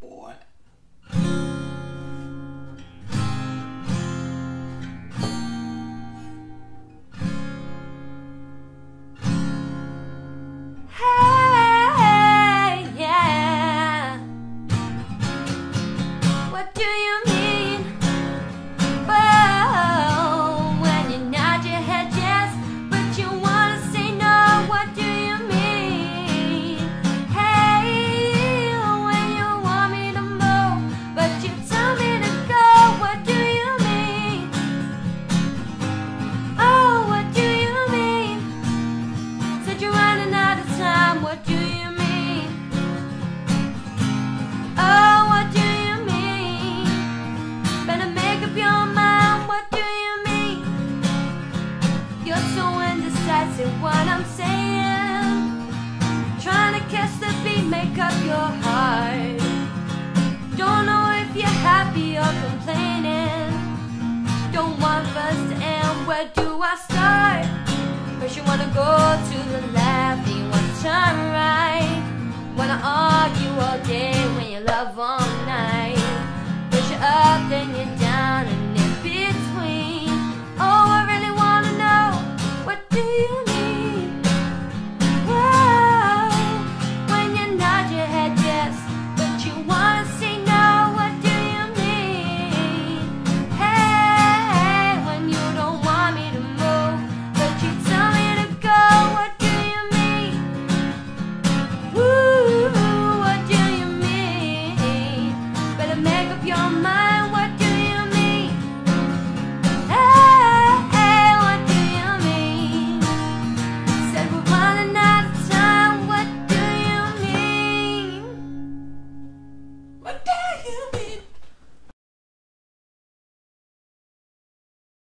boy. Hey, yeah. What do you mean? Oh, when you nod your head yes, but you wanna say no. What do you mean? Hey, when you want me to move, but you tell me to go. What do you mean? Oh, what do you mean? Said you're running out of time. What do you mean? Oh, what do you mean? Better make up your mind. What do you mean? You're so indecisive. What I'm saying, trying to catch the beat, make up your heart. Don't know if you're happy or complaining. Don't want us to end. Where do I start? First you wanna go to the left, then you wanna turn right. Wanna argue all day when you love all night. Push you up, then you're down, and in between. Oh, I really wanna know, what do you mean? Whoa, when you nod your head yes, but you wanna say no. What do you mean? Hey, when you don't want me to move, but you tell me to go. What do you mean? Woo, what do you mean? Better make up your mind.